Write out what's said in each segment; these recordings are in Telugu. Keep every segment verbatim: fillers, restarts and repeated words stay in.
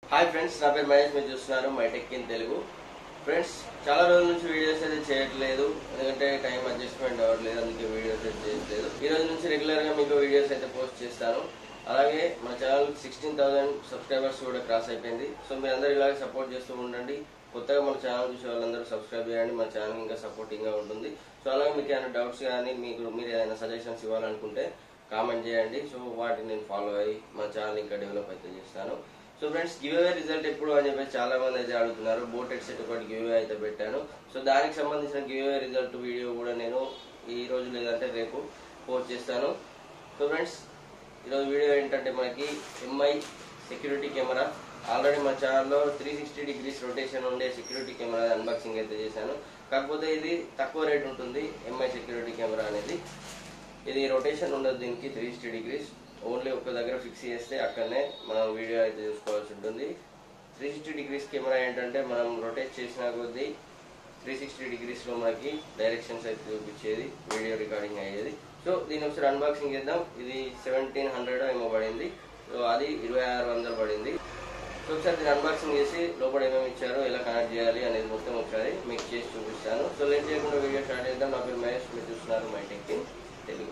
హాయ్ ఫ్రెండ్స్, నా పేరు మహేష్. మీరు చూస్తున్నారు my tech in Telugu. Friends, చాలా రోజుల నుంచి వీడియోస్ అయితే చేయట్లేదు, ఎందుకంటే టైం అడ్జస్ట్మెంట్ అవ్వట్లేదు, అందుకే వీడియోస్ అయితే చేయట్లేదు. ఈ రోజు నుంచి రెగ్యులర్గా మీకు వీడియోస్ అయితే పోస్ట్ చేస్తాను. అలాగే మన ఛానల్ సిక్స్టీన్ థౌసండ్ సబ్స్క్రైబర్స్ కూడా క్రాస్ అయిపోయింది. సో మీరు అందరూ ఇలాగే సపోర్ట్ చేస్తూ ఉండండి. కొత్తగా మన ఛానల్ చూసే వాళ్ళందరూ సబ్స్క్రైబ్ చేయండి, మన ఛానల్ ఇంకా సపోర్టింగ్గా ఉంటుంది. సో అలాగే మీకు ఏమైనా డౌట్స్ కానీ మీకు మీరు ఏదైనా సజెషన్స్ ఇవ్వాలనుకుంటే కామెంట్ చేయండి. సో వాటిని నేను ఫాలో అయ్యి మన ఛానల్ ఇంకా డెవలప్ అయితే చేస్తాను. So friends, give away result ఎప్పుడు అని చెప్పేసి చాలా మంది అయితే అడుగుతున్నారు. బోట్ హెడ్సెట్ ఒకటి గివ్ అవే అయితే పెట్టాను. సో దానికి సంబంధించిన గివ్ అవే రిజల్ట్ వీడియో కూడా నేను ఈ రోజు లేదంటే రేపు పోస్ట్ చేస్తాను. సో ఫ్రెండ్స్, ఈరోజు వీడియో ఏంటంటే మనకి ఎంఐ సెక్యూరిటీ కెమెరా. ఆల్రెడీ మన ఛానల్లో త్రీ సిక్స్టీ డిగ్రీస్ రొటేషన్ ఉండే సెక్యూరిటీ కెమెరా అన్బాక్సింగ్ అయితే చేశాను. కాకపోతే ఇది తక్కువ రేట్ ఉంటుంది. ఎంఐ సెక్యూరిటీ కెమెరా అనేది ఇది రొటేషన్ ఉండదు, దీనికి త్రీ సిక్స్టీ డిగ్రీస్ ఓన్లీ ఒక దగ్గర ఫిక్స్ చేస్తే అక్కడనే మనం వీడియో అయితే చూసుకోవాల్సి ఉంటుంది. త్రీ సిక్స్టీ డిగ్రీస్ కెమెరా ఏంటంటే మనం రొటేట్ చేసిన కొద్దీ త్రీ సిక్స్టీ డిగ్రీస్లో మనకి డైరెక్షన్స్ అయితే చూపించేది, వీడియో రికార్డింగ్ అయ్యేది. సో దీన్ని ఒకసారి అన్బాక్సింగ్ చేద్దాం. ఇది సెవెంటీన్ హండ్రెడ్ ఏమో పడింది, సో అది ఇరవై ఆరు వందలు పడింది. సో ఒకసారి దీన్ని అన్బాక్సింగ్ చేసి లోపల ఏమేమి ఇచ్చారో, ఎలా కనెక్ట్ చేయాలి అనేది మొత్తం ఒకసారి మీకు చేసి చూపిస్తాను. సో లేట్ చేయకుండా వీడియో స్టార్ట్ చేద్దాం. నా పేరు మహేష్, మీరు చూస్తున్నారు my tech in Telugu.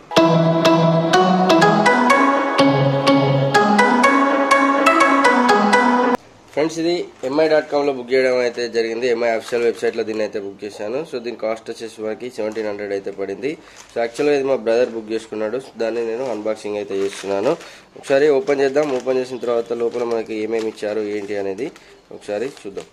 Friends, ఇది ఎంఐ డాట్ కామ్లో బుక్ చేయడం అయితే జరిగింది. ఎంఐ అఫీషియల్ వెబ్సైట్లో దీన్ని అయితే బుక్ చేశాను. సో దీని కాస్ట్ వచ్చేసి మనకి సెవెంటీన్ హండ్రెడ్ అయితే పడింది. సో యాక్చువల్గా ఇది మా బ్రదర్ బుక్ చేసుకున్నాడు, దాన్ని నేను అన్బాక్సింగ్ అయితే చేస్తున్నాను. ఒకసారి ఓపెన్ చేద్దాం. ఓపెన్ చేసిన తర్వాత లోపల మనకి ఏమేమి ఇచ్చారు ఏంటి అనేది ఒకసారి చూద్దాం.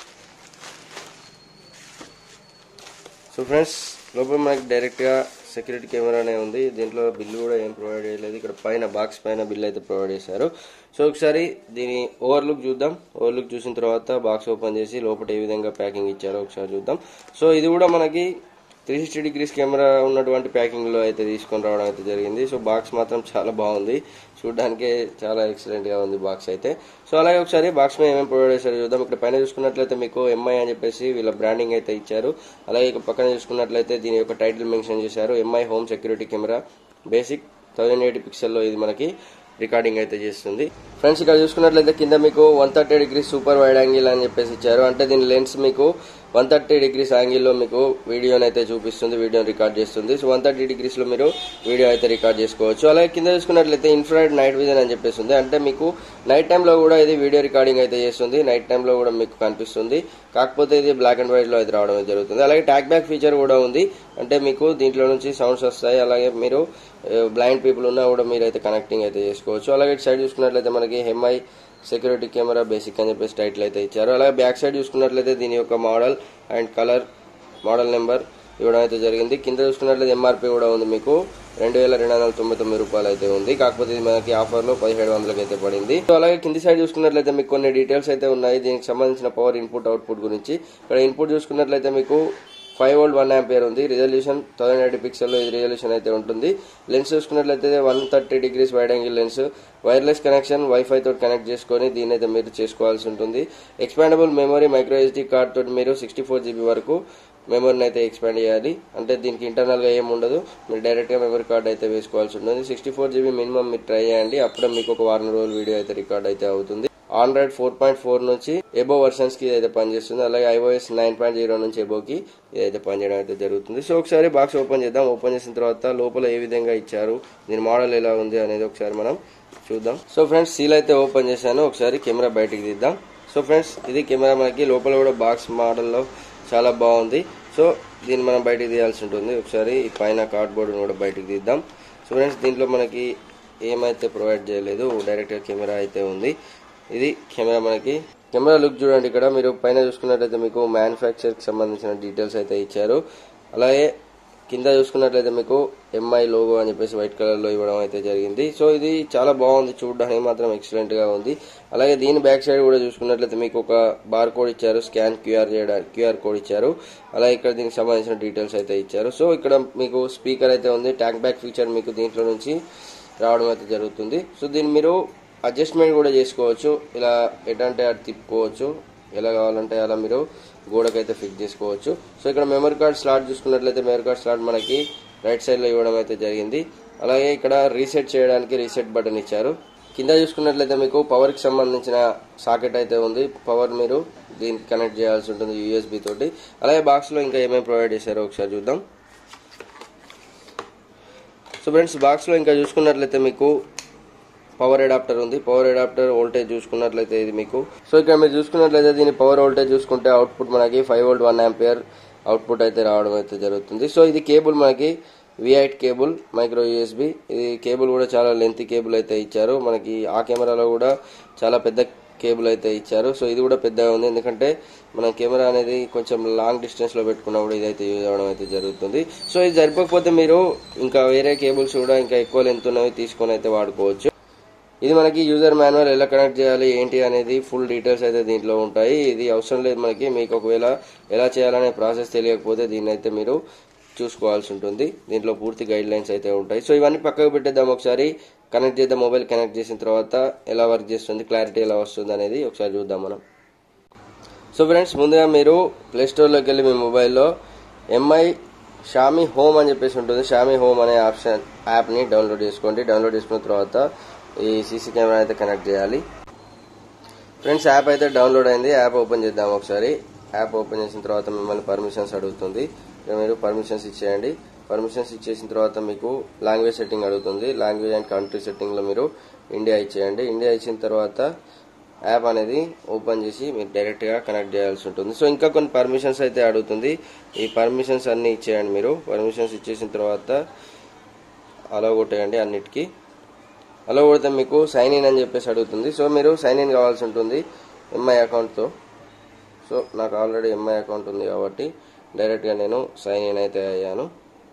సో ఫ్రెండ్స్, లోపల మనకి డైరెక్ట్గా సెక్యూరిటీ కెమెరానే ఉంది. దీంట్లో బిల్లు కూడా ఏం ప్రొవైడ్ చేయలేదు. ఇక్కడ పైన బాక్స్ పైన బిల్ అయితే ప్రొవైడ్ చేశారు. సో ఒకసారి దీని ఓవర్లుక్ చూద్దాం. ఓవర్లుక్ చూసిన తర్వాత బాక్స్ ఓపెన్ చేసి లోపల ఏ విధంగా ప్యాకింగ్ ఇచ్చారో ఒకసారి చూద్దాం. సో ఇది కూడా మనకి త్రీ సిక్స్టీ డిగ్రీస్ కెమెరా ఉన్నటువంటి ప్యాకింగ్లో అయితే తీసుకొని రావడం అయితే జరిగింది. సో బాక్స్ మాత్రం చాలా బాగుంది, చూడడానికే చాలా ఎక్సలెంట్గా ఉంది బాక్స్ అయితే. సో అలాగే ఒకసారి బాక్స్ మీద ఏమేమి ప్రొవైడ్ చేశారో చూద్దాం. ఇక్కడ పైన చూసుకున్నట్లయితే మీకు ఎంఐ అని చెప్పేసి వీళ్ళ బ్రాండింగ్ అయితే ఇచ్చారు. అలాగే ఇక్కడ పక్కన చూసుకున్నట్లయితే దీని యొక్క టైటిల్ మెన్షన్ చేశారు, MI home security camera basic thousand eighty పిక్సెల్లో ఇది మనకి రికార్డింగ్ అయితే చేస్తుంది. ఫ్రెండ్స్, ఇక్కడ చూసుకున్నట్లయితే కింద మీకు one thirty degrees super wide angle అని చెప్పేసి ఇచ్చారు. అంటే దీని లెన్స్ మీకు వన్ థర్టీ డిగ్రీస్ యాంగిల్లో మీకు వీడియోని అయితే చూపిస్తుంది, వీడియోని రికార్డ్ చేస్తుంది. సో వన్ థర్టీ డిగ్రీస్లో మీరు వీడియో అయితే రికార్డ్ చేసుకోవచ్చు. అలాగే కింద చూసుకున్నట్లయితే ఇన్ఫ్రారెడ్ నైట్ విజన్ అని చెప్పేసి ఉంది. అంటే మీకు నైట్ టైంలో కూడా ఇది వీడియో రికార్డింగ్ అయితే చేస్తుంది, నైట్ టైంలో కూడా మీకు కనిపిస్తుంది. కాకపోతే ఇది బ్లాక్ అండ్ వైట్లో అయితే రావడం జరుగుతుంది. అలాగే ట్యాగ్ బ్యాక్ ఫీచర్ కూడా ఉంది. అంటే మీకు దీంట్లో నుంచి సౌండ్స్ వస్తాయి. అలాగే మీరు బ్లైండ్ పీపుల్ ఉన్నా కూడా మీరు అయితే కనెక్టింగ్ అయితే చేసుకోవచ్చు. అలాగే ఇటు సైడ్ చూసుకున్నట్లయితే మనకి ఎంఐ సెక్యూరిటీ కెమెరా బేసిక్ అని చెప్పేసి టైటిల్ అయితే ఇచ్చారు. అలాగే బ్యాక్ సైడ్ చూసుకున్నట్లయితే దీని యొక్క model and colour, model number ఇవ్వడం అయితే జరిగింది. కింద చూసుకున్నట్లయితే ఎంఆర్పీ కూడా ఉంది, మీకు రెండు వేల రెండు వందల తొంభై తొమ్మిది రూపాయలు అయితే ఉంది. కాకపోతే ఇది మనకి ఆఫర్లో పదిహేడు వందలకి అయితే పడింది. సో అలాగే కింది సైడ్ చూసుకున్నట్లయితే మీకు కొన్ని డీటెయిల్స్ అయితే ఉన్నాయి దీనికి సంబంధించిన పవర్ ఇన్పుట్ అవుట్పుట్ గురించి. ఇక్కడ ఇన్పుట్ చూసుకున్నట్లయితే మీకు ఫైవ్ వోల్ట్ వన్ ఆంపియర్ ఉంది. రిజల్యూషన్ థౌసండ్ ఎయిటీ పిక్సెల్లో ఇది రిజల్యూషన్ అయితే ఉంటుంది. లెన్స్ చూసుకున్నట్లయితే one thirty degrees wide angle lens. Wireless connection wifi తోటి కనెక్ట్ చేసుకొని దీని అయితే మీరు చేసుకోవాల్సి ఉంటుంది. Expandable memory micro SD card తోటి మీరు సిక్స్టీ ఫోర్ జీబీ వరకు మెమరీని అయితే ఎక్స్పాండ్ చేయాలి. అంటే దీనికి ఇంటర్నల్గా ఏమి ఉండదు, మీరు డైరెక్ట్గా మెమరీ కార్డ్ అయితే వేసుకోవాల్సి ఉంటుంది. సిక్స్టీ ఫోర్ జీబీ మినిమం మీరు ట్రై చేయండి, అప్పుడే మీకు ఒక వారం రోజులు వీడియో అయితే రికార్డ్ అయితే అవుతుంది. ఆండ్రాయిడ్ ఫోర్ పాయింట్ ఫోర్ నుంచి ఎబో వర్షన్స్ కి ఇదైతే పనిచేస్తుంది. అలాగే ఐఓఎస్ నైన్ పాయింట్ జీరో నుంచి ఎబోకి ఇదైతే పనిచేయడం అయితే జరుగుతుంది. సో ఒకసారి బాక్స్ ఓపెన్ చేద్దాం. ఓపెన్ చేసిన తర్వాత లోపల ఏ విధంగా ఇచ్చారు, దీని మోడల్ ఎలా ఉంది అనేది ఒకసారి మనం చూద్దాం. సో ఫ్రెండ్స్, సీల్ అయితే ఓపెన్ చేశాను. ఒకసారి కెమెరా బయటికి తీద్దాం. సో ఫ్రెండ్స్, ఇది కెమెరా మనకి లోపల కూడా బాక్స్ మోడల్లో చాలా బాగుంది. సో దీన్ని మనం బయటికి తీయాల్సి ఉంటుంది. ఒకసారి ఈ పైన కార్డ్బోర్డ్ని కూడా బయటికి తీద్దాం. సో ఫ్రెండ్స్, దీంట్లో మనకి ఏమైతే ప్రొవైడ్ చేయలేదు, డైరెక్ట్గా కెమెరా అయితే ఉంది. ఇది కెమెరా మనకి కెమెరా లుక్ చూడండి. ఇక్కడ మీరు పైన చూసుకున్నట్లయితే మీకు మ్యానుఫ్యాక్చర్కి సంబంధించిన డీటెయిల్స్ అయితే ఇచ్చారు. అలాగే కింద చూసుకున్నట్లయితే మీకు ఎంఐ లోగో అని చెప్పేసి వైట్ కలర్లో ఇవ్వడం అయితే జరిగింది. సో ఇది చాలా బాగుంది, చూడడానికి మాత్రం ఎక్సలెంట్గా ఉంది. అలాగే దీని బ్యాక్ సైడ్ కూడా చూసుకున్నట్లయితే మీకు ఒక బార్ కోడ్ ఇచ్చారు, స్కాన్ క్యూఆర్ చేయడానికి క్యూఆర్ కోడ్ ఇచ్చారు. అలాగే ఇక్కడ దీనికి సంబంధించిన డీటెయిల్స్ అయితే ఇచ్చారు. సో ఇక్కడ మీకు స్పీకర్ అయితే ఉంది. ట్యాగ్ బ్యాక్ ఫీచర్ మీకు దీంట్లో నుంచి రావడం అయితే జరుగుతుంది. సో దీన్ని మీరు అడ్జస్ట్మెంట్ కూడా చేసుకోవచ్చు, ఇలా ఎటంటే అటు తిప్పుకోవచ్చు, ఎలా కావాలంటే అలా మీరు గోడకైతే ఫిక్స్ చేసుకోవచ్చు. సో ఇక్కడ మెమరీ కార్డ్ స్లాట్ చూసుకున్నట్లయితే మెమరీ కార్డ్ స్లాట్ మనకి రైట్ సైడ్లో ఇవ్వడం అయితే జరిగింది. అలాగే ఇక్కడ రీసెట్ చేయడానికి రీసెట్ బటన్ ఇచ్చారు. కింద చూసుకున్నట్లయితే మీకు పవర్ కి సంబంధించిన సాకెట్ అయితే ఉంది. పవర్ మీరు దీనికి కనెక్ట్ చేయాల్సి ఉంటుంది యూఎస్బి తోటి. అలాగే బాక్స్ లో ఇంకా ఏమేమి ప్రొవైడ్ చేశారో ఒకసారి చూద్దాం. సో ఫ్రెండ్స్, బాక్స్ లో ఇంకా చూసుకున్నట్లయితే మీకు పవర్ అడాప్టర్ ఉంది. పవర్ అడాప్టర్ వోల్టేజ్ చూసుకున్నట్లయితే ఇది మీకు, సో ఇక్కడ మీరు చూసుకున్నట్లయితే దీని పవర్ వోల్టేజ్ చూసుకుంటే అవుట్పుట్ మనకి five volt one ampere output అయితే రావడం అయితే జరుగుతుంది. సో ఇది కేబుల్ మనకి V eight cable micro USB. ఇది కేబుల్ కూడా చాలా లెంత్ కేబుల్ అయితే ఇచ్చారు మనకి. ఆ కెమెరాలో కూడా చాలా పెద్ద కేబుల్ అయితే ఇచ్చారు. సో ఇది కూడా పెద్దగా ఉంది, ఎందుకంటే మన కెమెరా అనేది కొంచెం లాంగ్ డిస్టెన్స్ లో పెట్టుకున్నప్పుడు ఇదైతే యూజ్ అవడం అయితే జరుగుతుంది. సో ఇది సరిపోకపోతే మీరు ఇంకా వేరే కేబుల్స్ కూడా ఇంకా ఎక్కువ లెంత్ ఉన్నవి తీసుకొని అయితే వాడుకోవచ్చు. ఇది మనకి యూజర్ మాన్యువల్ ఎలా కనెక్ట్ చేయాలి ఏంటి అనేది ఫుల్ డీటెయిల్స్ అయితే దీంట్లో ఉంటాయి. ఇది అవసరం లేదు మనకి. మీకు ఒకవేళ ఎలా చేయాలనే ప్రాసెస్ తెలియకపోతే దీన్ని అయితే మీరు చూసుకోవాల్సి ఉంటుంది. దీంట్లో పూర్తి గైడ్ లైన్స్ అయితే ఉంటాయి. సో ఇవన్నీ పక్కకు పెట్టేద్దాం, ఒకసారి కనెక్ట్ చేద్దాం. మొబైల్ కనెక్ట్ చేసిన తర్వాత ఎలా వర్క్ చేస్తుంది, క్లారిటీ ఎలా వస్తుంది అనేది ఒకసారి చూద్దాం మనం. సో ఫ్రెండ్స్, ముందుగా మీరు ప్లే స్టోర్లోకి వెళ్ళి మీ మొబైల్లో ఎంఐ షామీ హోమ్ అని చెప్పేసి ఉంటుంది. షామీ హోమ్ అనే ఆప్షన్ యాప్ని డౌన్లోడ్ చేసుకోండి. డౌన్లోడ్ చేసుకున్న తర్వాత ఈ సీసీ కెమెరా అయితే కనెక్ట్ చేయాలి. ఫ్రెండ్స్, యాప్ అయితే డౌన్లోడ్ అయింది. యాప్ ఓపెన్ చేద్దాం ఒకసారి. యాప్ ఓపెన్ చేసిన తర్వాత మిమ్మల్ని పర్మిషన్స్ అడుగుతుంది. మీరు పర్మిషన్స్ ఇచ్చేయండి. పర్మిషన్స్ ఇచ్చేసిన తర్వాత మీకు లాంగ్వేజ్ సెట్టింగ్ అడుగుతుంది. లాంగ్వేజ్ అండ్ కంట్రీ సెట్టింగ్ లో మీరు ఇండియా ఇచ్చేయండి. ఇండియా ఇచ్చిన తర్వాత యాప్ అనేది ఓపెన్ చేసి మీరు డైరెక్ట్ గా కనెక్ట్ చేయాల్సి ఉంటుంది. సో ఇంకా కొన్ని పర్మిషన్స్ అయితే అడుగుతుంది. ఈ పర్మిషన్స్ అన్ని ఇచ్చేయండి. మీరు పర్మిషన్స్ ఇచ్చేసిన తర్వాత అలా కొట్టేయండి. అన్నిటికీ అలా కొడితే మీకు సైన్ ఇన్ అని చెప్పేసి అడుగుతుంది. సో మీరు సైన్ ఇన్ కావాల్సి ఉంటుంది ఎంఐ అకౌంట్తో. సో నాకు ఆల్రెడీ ఎంఐ అకౌంట్ ఉంది కాబట్టి డైరెక్ట్గా నేను సైన్ ఇన్ అయితే అయ్యాను.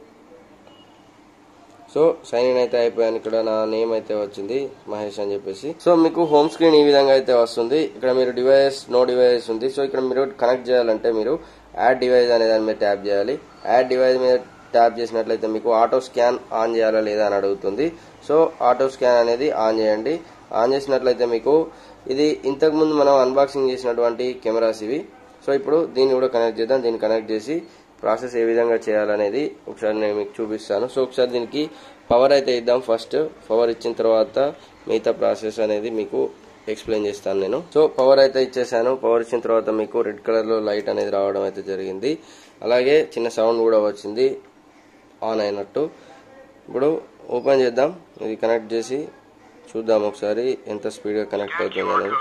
సో సైన్ ఇన్ అయితే అయిపోయాను. ఇక్కడ నా నేమ్ అయితే వచ్చింది మహేష్ అని చెప్పేసి. సో మీకు హోమ్ స్క్రీన్ ఈ విధంగా అయితే వస్తుంది. ఇక్కడ మీరు డివైస్ నో డివైస్ ఉంది. సో ఇక్కడ మీరు కనెక్ట్ చేయాలంటే మీరు యాడ్ డివైస్ అనే దాని మీద ట్యాప్ చేయాలి. యాడ్ డివైస్ మీద ట్యాప్ చేసినట్లయితే మీకు ఆటో స్కాన్ ఆన్ చేయాలా లేదా అని అడుగుతుంది. సో ఆటో స్కాన్ అనేది ఆన్ చేయండి. ఆన్ చేసినట్లయితే మీకు ఇది ఇంతకుముందు మనం అన్బాక్సింగ్ చేసినటువంటి కెమెరాస్ ఇవి. సో ఇప్పుడు దీన్ని కూడా కనెక్ట్ చేద్దాం. దీన్ని కనెక్ట్ చేసి ప్రాసెస్ ఏ విధంగా చేయాలనేది ఒకసారి నేను మీకు చూపిస్తాను. సో ఒకసారి దీనికి పవర్ అయితే ఇద్దాం. ఫస్ట్ పవర్ ఇచ్చిన తర్వాత మిగతా ప్రాసెస్ అనేది మీకు ఎక్స్ప్లెయిన్ చేస్తాను నేను. సో పవర్ అయితే ఇచ్చేసాను. పవర్ ఇచ్చిన తర్వాత మీకు రెడ్ కలర్ లో లైట్ అనేది రావడం అయితే జరిగింది. అలాగే చిన్న సౌండ్ కూడా వచ్చింది ఆన్ అయినట్టు. ఇప్పుడు ఓపెన్ చేద్దాం. ఇది కనెక్ట్ చేసి చూద్దాం ఒకసారి ఎంత స్పీడ్ గా కనెక్ట్ అవుతుంది అనేది.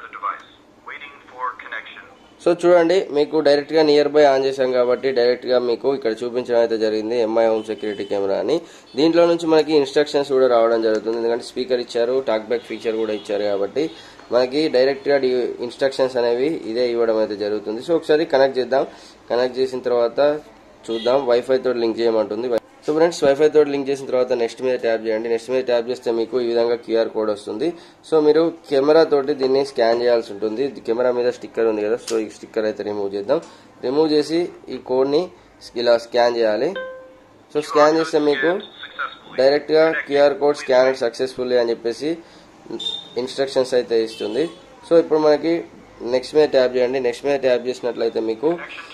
సో చూడండి, మీకు డైరెక్ట్ గా నియర్ బై ఆన్ చేశాం కాబట్టి డైరెక్ట్ గా మీకు ఇక్కడ చూపించడం అయితే జరిగింది ఎంఐ హోమ్ సెక్యూరిటీ కెమెరా అని. దీంట్లో నుంచి మనకి ఇన్స్ట్రక్షన్స్ కూడా రావడం జరుగుతుంది, ఎందుకంటే స్పీకర్ ఇచ్చారు, టాక్ బ్యాక్ ఫీచర్ కూడా ఇచ్చారు కాబట్టి మనకి డైరెక్ట్ గా ఇన్స్ట్రక్షన్స్ అనేవి ఇదే ఇవ్వడం అయితే జరుగుతుంది. సో ఒకసారి కనెక్ట్ చేద్దాం. కనెక్ట్ చేసిన తర్వాత చూద్దాం. వైఫై తోటి లింక్ చేయమంటుంది. సో ఫ్రెండ్స్, వైఫై తోటి లింక్ చేసిన తర్వాత నెక్స్ట్ మీద ట్యాప్ చేయండి. నెక్స్ట్ మీద ట్యాప్ చేస్తే మీకు ఈ విధంగా క్యూఆర్ కోడ్ వస్తుంది. సో మీరు కెమెరా తోటి దీన్ని స్కాన్ చేయాల్సి ఉంటుంది. కెమెరా మీద స్టిక్కర్ ఉంది కదా, సో ఈ స్టిక్కర్ అయితే రిమూవ్ చేద్దాం. రిమూవ్ చేసి ఈ కోడ్ ని ఇలా స్కాన్ చేయాలి. సో స్కాన్ చేస్తే మీకు డైరెక్ట్ గా క్యూఆర్ కోడ్ స్కాన్ సక్సెస్ఫుల్లీ అని చెప్పేసి ఇన్స్ట్రక్షన్స్ అయితే ఇస్తుంది. సో ఇప్పుడు మనకి నెక్స్ట్ మీద ట్యాప్ చేయండి. నెక్స్ట్ మీద ట్యాప్ చేసినట్లయితే మీకు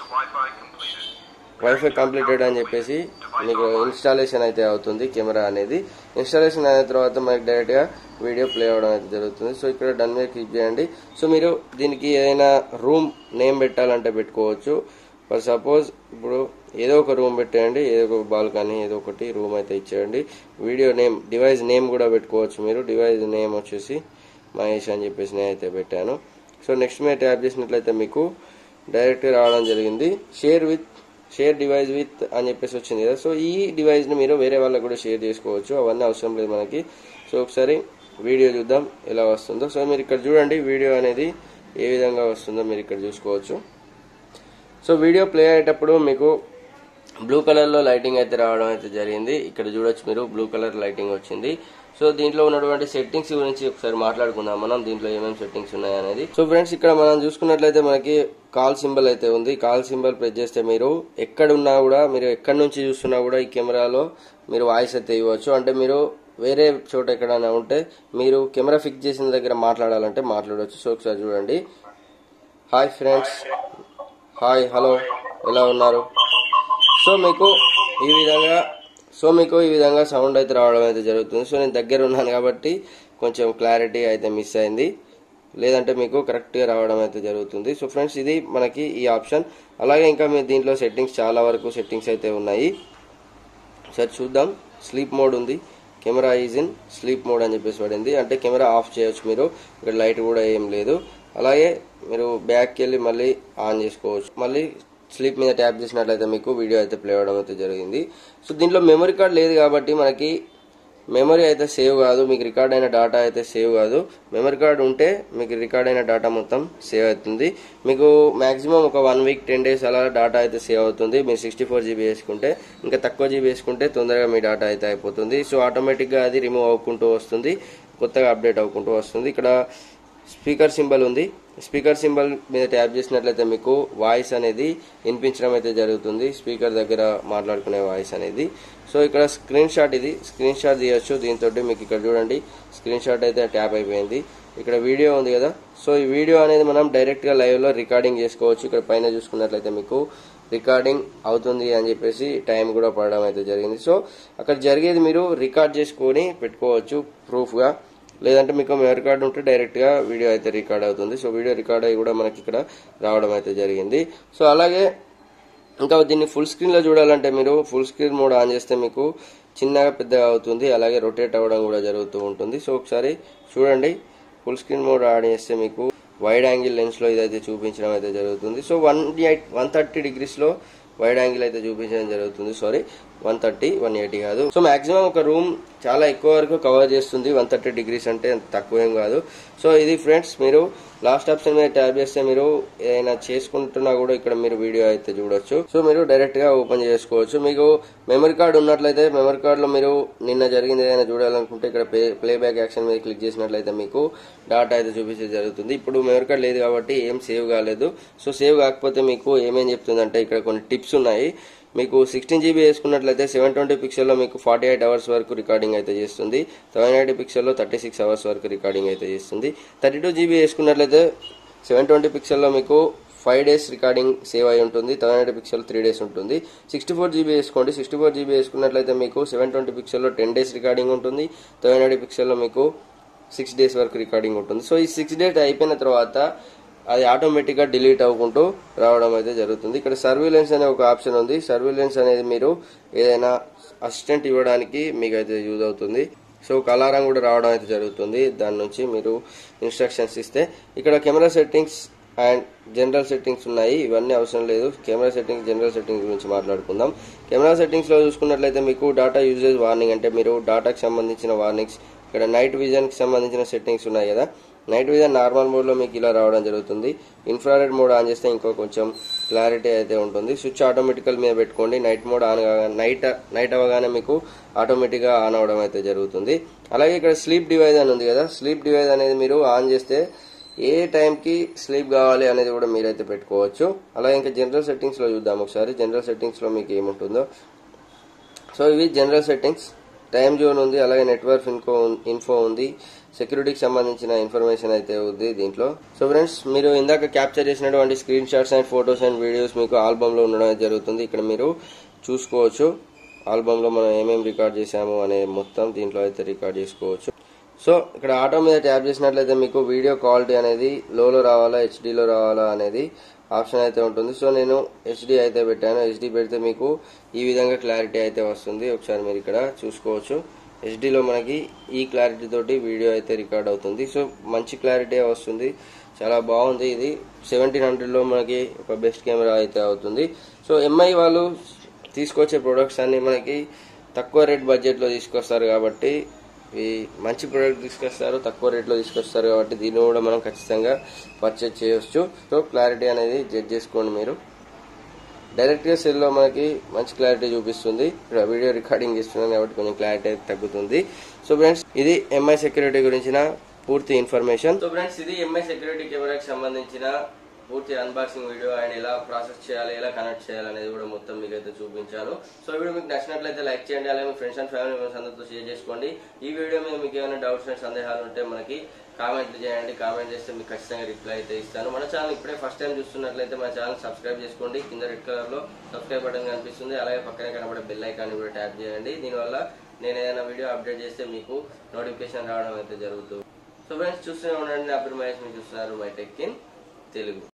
వైఫై కంప్లీటెడ్ అని చెప్పేసి మీకు ఇన్స్టాలేషన్ అయితే అవుతుంది కెమెరా అనేది. ఇన్స్టాలేషన్ అయిన తర్వాత మనకి డైరెక్ట్ గా వీడియో ప్లే అవడం అయితే జరుగుతుంది. సో ఇక్కడ డన్ మీద క్లిక్ చేయండి. సో మీరు దీనికి ఏదైనా రూమ్ నేమ్ పెట్టాలంటే పెట్టుకోవచ్చు. ఫర్ సపోజ్ ఇప్పుడు ఏదో ఒక రూమ్ పెట్టేయండి, ఏదో ఒక బాల్కనీ ఏదో ఒకటి రూమ్ అయితే ఇచ్చేయండి. వీడియో నేమ్ డివైస్ నేమ్ కూడా పెట్టుకోవచ్చు మీరు. డివైస్ నేమ్ వచ్చేసి మహేష్ అని చెప్పేసి నేను అయితే పెట్టాను. సో నెక్స్ట్ మీద ట్యాప్ చేసినట్లయితే మీకు డైరెక్ట్ రావడం జరిగింది. Share with share device with అని చెప్పేసి వచ్చింది కదా. సో ఈ డివైస్ ని మీరు వేరే వాళ్ళకి కూడా షేర్ చేసుకోవచ్చు, అవన్నీ అవసరం లేదు మనకి. సో ఒకసారి వీడియో చూద్దాం ఎలా వస్తుందో. సో మీరు ఇక్కడ చూడండి వీడియో అనేది ఏ విధంగా వస్తుందో మీరు ఇక్కడ చూసుకోవచ్చు. సో వీడియో ప్లే అయ్యేటప్పుడు మీకు బ్లూ కలర్ లో లైటింగ్ అయితే రావడం అయితే జరిగింది. ఇక్కడ చూడొచ్చు మీరు బ్లూ కలర్ లైటింగ్ వచ్చింది. సో దీంట్లో ఉన్నటువంటి సెట్టింగ్స్ గురించి ఒకసారి మాట్లాడుకుందాం మనం, దీంట్లో ఏమేమి సెట్టింగ్స్ ఉన్నాయి అనేది. సో ఫ్రెండ్స్, ఇక్కడ మనం చూసుకున్నట్లయితే మనకి కాల్ సింబల్ అయితే ఉంది. కాల్ సింబల్ ప్రెస్ చేస్తే మీరు ఎక్కడ ఉన్నా కూడా, మీరు ఎక్కడి నుంచి చూస్తున్నా కూడా ఈ కెమెరాలో మీరు వాయిస్ అయితే ఇవ్వచ్చు. అంటే మీరు వేరే చోట ఎక్కడైనా ఉంటే మీరు కెమెరా ఫిక్స్ చేసిన దగ్గర మాట్లాడాలంటే మాట్లాడవచ్చు. సో ఒకసారి చూడండి. హాయ్ ఫ్రెండ్స్, హాయ్ హలో ఎలా ఉన్నారు. సో మీకు ఈ విధంగా సో మీకు ఈ విధంగా సౌండ్ అయితే రావడం అయితే జరుగుతుంది. సో నేను దగ్గర ఉన్నాను కాబట్టి కొంచెం క్లారిటీ అయితే మిస్ అయింది, లేదంటే మీకు కరెక్ట్గా రావడం అయితే జరుగుతుంది. సో ఫ్రెండ్స్ ఇది మనకి ఈ ఆప్షన్. అలాగే ఇంకా మీ దీంట్లో సెట్టింగ్స్ చాలా వరకు సెట్టింగ్స్ అయితే ఉన్నాయి. సరే చూద్దాం. స్లీప్ మోడ్ ఉంది, camera is in sleep mode అని చెప్పేసి పడింది, అంటే కెమెరా ఆఫ్ చేయొచ్చు మీరు. ఇక్కడ లైట్ కూడా ఏం లేదు. అలాగే మీరు బ్యాక్కి వెళ్ళి మళ్ళీ ఆన్ చేసుకోవచ్చు. మళ్ళీ స్లీప్ మీద ట్యాప్ చేసినట్లయితే మీకు వీడియో అయితే ప్లే అవ్వడం అయితే జరిగింది. సో దీంట్లో మెమరీ కార్డ్ లేదు కాబట్టి మనకి మెమరీ అయితే సేవ్ కాదు, మీకు రికార్డ్ అయిన డేటా అయితే సేవ్ కాదు. మెమరీ కార్డ్ ఉంటే మీకు రికార్డ్ అయిన డేటా మొత్తం సేవ్ అవుతుంది. మీకు మాక్సిమం ఒక వన్ వీక్ టెన్ డేస్ అలా డేటా అయితే సేవ్ అవుతుంది. మీరు సిక్స్టీ ఫోర్ జీబీ వేసుకుంటే, ఇంకా తక్కువ జీబీ వేసుకుంటే తొందరగా మీ డేటా అయితే అయిపోతుంది. సో ఆటోమేటిక్గా అది రిమూవ్ అవ్వుకుంటూ వస్తుంది, కొత్తగా అప్డేట్ అవ్వుకుంటూ వస్తుంది. ఇక్కడ స్పీకర్ సింబల్ ఉంది, స్పీకర్ సింబల్ మీద ట్యాప్ చేసినట్లయితే మీకు వాయిస్ అనేది వినిపించడం అయితే జరుగుతుంది, స్పీకర్ దగ్గర మాట్లాడుకునే వాయిస్ అనేది. సో ఇక్కడ స్క్రీన్ షాట్, ఇది స్క్రీన్ షాట్ తీయొచ్చు దీంతో. మీకు ఇక్కడ చూడండి స్క్రీన్ షాట్ అయితే ట్యాప్ అయిపోయింది. ఇక్కడ వీడియో ఉంది కదా, సో ఈ వీడియో అనేది మనం డైరెక్ట్గా లైవ్లో రికార్డింగ్ చేసుకోవచ్చు. ఇక్కడ పైన చూసుకున్నట్లయితే మీకు రికార్డింగ్ అవుతుంది అని చెప్పేసి టైం కూడా పడడం అయితే జరిగింది. సో అక్కడ జరిగేది మీరు రికార్డ్ చేసుకొని పెట్టుకోవచ్చు ప్రూఫ్గా, లేదంటే మీకు మెమరీ కార్డు ఉంటే డైరెక్ట్గా వీడియో అయితే రికార్డ్ అవుతుంది. సో వీడియో రికార్డ్ అయ్యి కూడా మనకి ఇక్కడ రావడం అయితే జరిగింది. సో అలాగే ఇంకా దీన్ని ఫుల్ స్క్రీన్లో చూడాలంటే మీరు ఫుల్ స్క్రీన్ మోడ్ ఆన్ చేస్తే మీకు చిన్నగా పెద్దగా అవుతుంది, అలాగే రొటేట్ అవ్వడం కూడా జరుగుతూ ఉంటుంది. సో ఒకసారి చూడండి, ఫుల్ స్క్రీన్ మోడ్ ఆన్ చేస్తే మీకు వైడ్ యాంగిల్ లెన్స్లో ఇదైతే చూపించడం అయితే జరుగుతుంది. So one eight one thirty డిగ్రీస్లో వైడ్ యాంగిల్ అయితే చూపించడం జరుగుతుంది. Sorry one thirty one eighty కాదు. సో మాక్సిమం ఒక రూమ్ చాలా ఎక్కువ వరకు కవర్ చేస్తుంది, వన్ థర్టీ డిగ్రీస్ అంటే తక్కువ ఏం కాదు. సో ఇది ఫ్రెండ్స్, మీరు లాస్ట్ ఆప్షన్ మీద ట్యాప్ చేస్తే మీరు ఏదైనా చేసుకుంటున్నా కూడా ఇక్కడ మీరు వీడియో అయితే చూడొచ్చు. సో మీరు డైరెక్ట్ గా ఓపెన్ చేసుకోవచ్చు. మీకు మెమరీ కార్డ్ ఉన్నట్లయితే మెమరీ కార్డ్ లో మీరు నిన్న జరిగింది ఏదైనా చూడాలనుకుంటే ఇక్కడ ప్లే బ్యాక్ యాక్షన్ మీద క్లిక్ చేసినట్లయితే మీకు డాటా అయితే చూపించే జరుగుతుంది. ఇప్పుడు మెమరీ కార్డ్ లేదు కాబట్టి ఏం సేవ్ కాలేదు. సో సేవ్ కాకపోతే మీకు ఏమేం చెప్తుందంటే ఇక్కడ కొన్ని టిప్స్ ఉన్నాయి. మీకు సిక్స్టీన్ జీబీ వేసుకున్నట్లయితే సెవెన్ ట్వంటీ పిక్సెల్లో మీకు ఫార్టీ ఎయిట్ అవర్స్ వరకు రికార్డింగ్ అయితే చేస్తుంది. సెవెన్ ఎయిటీ పిక్సెల్లో థర్టీ సిక్స్ అవర్స్ వరకు రికార్డింగ్ అయితే చేస్తుంది. థర్టీ టూ జీబీ వేసుకున్నట్లయితే సెవెన్ ట్వంటీ పిక్సెల్లో మీకు ఫైవ్ డేస్ రికార్డింగ్ సేవ్ అయి ఉంటుంది, seven eighty pixel three days ఉంటుంది. సిక్స్టీ ఫోర్ జీబీ వేసుకోండి. సిక్స్టీ ఫోర్ జీబీ వేసుకున్నట్లయితే మీకు సెవెన్ ట్వంటీ పిక్సెల్లో టెన్ డేస్ రికార్డింగ్ ఉంటుంది, సెవెన్ ఎయిటీ పిక్సెల్లో మీకు సిక్స్ డేస్ వరకు రికార్డింగ్ ఉంటుంది. సో ఈ సిక్స్ డేస్ అయిపోయిన తర్వాత అది ఆటోమేటిక్గా డిలీట్ అవ్వకుంటూ రావడం అయితే జరుగుతుంది. ఇక్కడ సర్వీలెన్స్ అనే ఒక ఆప్షన్ ఉంది. సర్వీలెన్స్ అనేది మీరు ఏదైనా అసిస్టెంట్ ఇవ్వడానికి మీకు అయితే యూజ్ అవుతుంది. సో ఒక అలారం కూడా రావడం అయితే జరుగుతుంది, దాని నుంచి మీరు ఇన్స్ట్రక్షన్స్ ఇస్తే. ఇక్కడ camera settings and general settings ఉన్నాయి, ఇవన్నీ అవసరం లేదు. కెమెరా సెట్టింగ్స్ జనరల్ సెట్టింగ్స్ గురించి మాట్లాడుకుందాం. కెమెరా సెట్టింగ్స్లో చూసుకున్నట్లయితే మీకు డాటా యూజేజ్ వార్నింగ్, అంటే మీరు డాటాకి సంబంధించిన వార్నింగ్స్, ఇక్కడ నైట్ విజన్కి సంబంధించిన సెట్టింగ్స్ ఉన్నాయి కదా. నైట్ విజన్ నార్మల్ మోడ్లో మీకు ఇలా రావడం జరుగుతుంది. ఇన్ఫ్రారెడ్ మోడ్ ఆన్ చేస్తే ఇంకో కొంచెం క్లారిటీ అయితే ఉంటుంది. స్విచ్ ఆటోమేటికల్ మీద పెట్టుకోండి. నైట్ మోడ్ ఆన్ కాగానే నైట్ నైట్ అవ్వగానే మీకు ఆటోమేటిక్గా ఆన్ అవ్వడం అయితే జరుగుతుంది. అలాగే ఇక్కడ స్లీప్ డివైజ్ అని ఉంది కదా, స్లీప్ డివైజ్ అనేది మీరు ఆన్ చేస్తే ఏ టైంకి స్లీప్ కావాలి అనేది కూడా మీరైతే పెట్టుకోవచ్చు. అలాగే ఇంకా జనరల్ సెట్టింగ్స్లో చూద్దాం ఒకసారి. జనరల్ సెట్టింగ్స్లో మీకు ఏముంటుందో. సో ఇవి జనరల్ సెట్టింగ్స్. టైం జోన్ ఉంది, అలాగే నెట్వర్క్ ఇన్ఫో ఇన్ఫో ఉంది, సెక్యూరిటీకి సంబంధించిన ఇన్ఫర్మేషన్ అయితే ఉంది దీంట్లో. సో ఫ్రెండ్స్, మీరు ఇందాక క్యాప్చర్ చేసినటువంటి screen shots and photos and videos మీకు ఆల్బమ్లో ఉండడం జరుగుతుంది. ఇక్కడ మీరు చూసుకోవచ్చు ఆల్బమ్లో మనం ఏమేమి రికార్డ్ చేసాము అనే మొత్తం దీంట్లో అయితే రికార్డ్ చేసుకోవచ్చు. సో ఇక్కడ ఆటో మీద ట్యాప్ చేసినట్లయితే మీకు వీడియో క్వాలిటీ అనేది లోలో రావాలా హెచ్డీలో రావాలా అనేది ఆప్షన్ అయితే ఉంటుంది. సో నేను హెచ్డీ అయితే పెట్టాను. హెచ్డీ పెడితే మీకు ఈ విధంగా క్లారిటీ అయితే వస్తుంది. ఒకసారి మీరు ఇక్కడ చూసుకోవచ్చు. హెచ్డీలో మనకి ఈ క్లారిటీ తోటి వీడియో అయితే రికార్డ్ అవుతుంది. సో మంచి క్లారిటీ వస్తుంది, చాలా బాగుంది. ఇది సెవెంటీన్ హండ్రెడ్లో మనకి ఒక బెస్ట్ కెమెరా అయితే అవుతుంది. సో ఎంఐ వాళ్ళు తీసుకొచ్చే ప్రొడక్ట్స్ అన్ని మనకి తక్కువ రేట్ బడ్జెట్లో తీసుకొస్తారు కాబట్టి, ఈ మంచి ప్రోడక్ట్ తీసుకొస్తారు, తక్కువ రేట్లో తీసుకొస్తారు కాబట్టి దీన్ని కూడా మనం ఖచ్చితంగా పర్చేజ్ చేయవచ్చు. సో క్లారిటీ అనేది జడ్జ్ చేసుకోండి మీరు. డైరెక్ట్గా సెల్లో మనకి మంచి క్లారిటీ చూపిస్తుంది. ఇక్కడ వీడియో రికార్డింగ్ చేస్తున్నాను కాబట్టి కొంచెం క్లారిటీ అయితే తగ్గుతుంది. సో ఫ్రెండ్స్, ఇది ఎంఐ సెక్యూరిటీ గురించిన పూర్తి ఇన్ఫర్మేషన్. సో ఫ్రెండ్స్, ఇది ఎంఐ సెక్యూరిటీ కెమెరాకి సంబంధించిన పూర్తి అన్బాక్సింగ్ వీడియో. అండ్ ఎలా ప్రాసెస్ చేయాలి, ఎలా కనెక్ట్ చేయాలి అనేది కూడా మొత్తం మీకు అయితే చూపించాను. సో ఈ వీడియో మీకు నచ్చినట్లయితే లైక్ చేయండి, అలాగే మీ ఫ్రెండ్స్ అండ్ ఫ్యామిలీ మెంబర్స్ అందరితో షేర్ చేసుకోండి. ఈ వీడియో మీద మీకు ఏమైనా డౌట్స్ అండ్ సందేహాలు ఉంటే మనకి కామెంట్ చేయండి. కామెంట్ చేస్తే మీకు ఖచ్చితంగా రిప్లై అయితే ఇస్తాను. మన ఛానల్ ఇప్పుడే ఫస్ట్ టైం చూస్తున్నట్లయితే మన ఛానల్ సబ్స్క్రైబ్ చేసుకోండి. కింద రెడ్ కలర్ లో సబ్స్క్రైబ్ బటన్ కనిపిస్తుంది, అలాగే పక్కనే కనబడే బెల్ ఐకాన్ కూడా ట్యాప్ చేయండి. దీనివల్ల నేను ఏదైనా వీడియో అప్డేట్ చేస్తే మీకు నోటిఫికేషన్ రావడం అయితే జరుగుతుంది. సో ఫ్రెండ్స్ చూస్తూనే ఉండండి. నా పేరు మహేష్, మీరు చూస్తున్నారు మై టెక్ ఇన్ తెలుగు.